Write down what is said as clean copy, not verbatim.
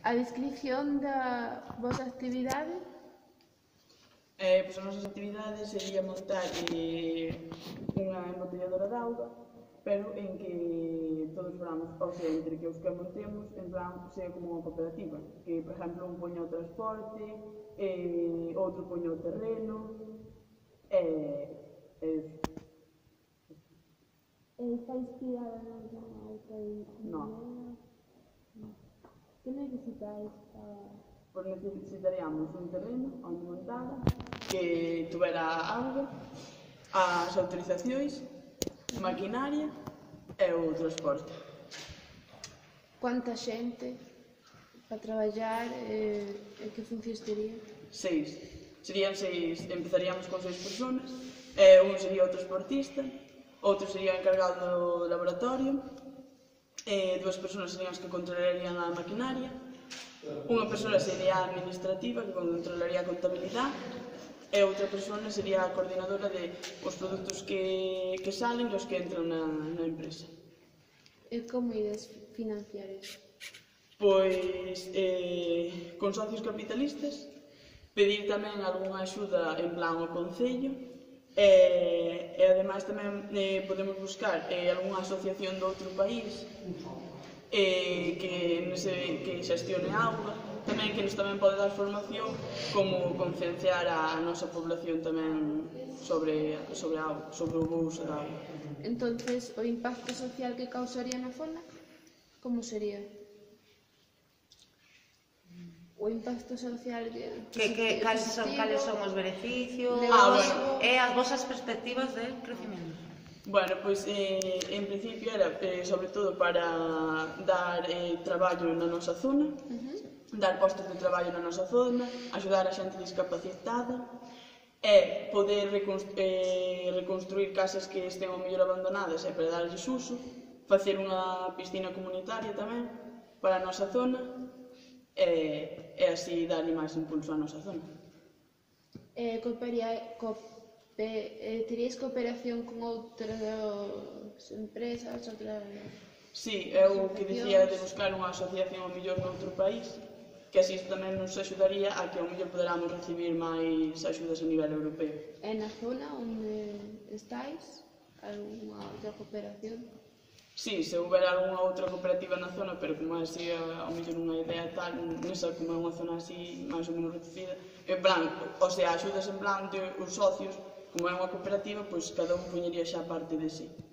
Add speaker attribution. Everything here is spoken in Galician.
Speaker 1: A descripción da vosa actividade?
Speaker 2: Pois as nosas actividades sería montar unha embotelladora de auga, pero en que todos foramos, ou sea, entre que os que montemos, en plan, sea como unha cooperativa, que, por exemplo, un poña o transporte, outro poña o terreno,
Speaker 1: Está inspirada en alguna outra disciplina? Que necesitáis para...
Speaker 2: Pois necesitaríamos un terreno onde montar, que tuvera auga, as autorizacións, maquinaria e o transporte.
Speaker 1: Quanta xente para traballar e que funcións tería?
Speaker 2: 6. Serían 6, empezaríamos con 6 personas, un sería o transportista, outro sería o encargado do laboratorio, 2 personas serían as que controlarían a maquinaria, unha persona sería a administrativa, que controlaría a contabilidade, e outra persona sería a coordinadora de os produtos que salen e os que entran na empresa.
Speaker 1: E como ides financiar iso?
Speaker 2: Pois, con socios capitalistas, pedir tamén algunha axuda en plan ao Concello, e ademais tamén podemos buscar algunha asociación de outro país que xestione auga, tamén que nos tamén pode dar formación como concienciar a nosa población tamén sobre o bo uso da auga.
Speaker 1: Entonces, o impacto social que causaría na zona, como sería? O impacto social
Speaker 3: Cales son os beneficios e as vosas perspectivas de crecimiento?
Speaker 2: Bueno, pois en principio era sobre todo para dar traballo na nosa zona, dar postos de traballo na nosa zona, axudar a xente discapacitada e poder reconstruir casas que estén ao mellor abandonadas e para darlles uso, facer unha piscina comunitaria tamén para a nosa zona e así darlle máis impulso á nosa zona.
Speaker 1: Teríais cooperación con outras empresas, outras...
Speaker 2: Sí, é o que dicía de buscar unha asociación ao mellor noutro país, que así tamén nos axudaría a que ao mellor poderamos recibir máis axudas a nivel europeo.
Speaker 1: E na zona onde estáis, algunha outra cooperación?
Speaker 2: Sí, se houber algunha outra cooperativa na zona, pero como así ao mellor unha idea tal, nesa como é unha zona así máis ou menos reducida, en plan, o sea, axudas en plan de os socios, como é unha cooperativa, pois cada un poñería xa parte de si.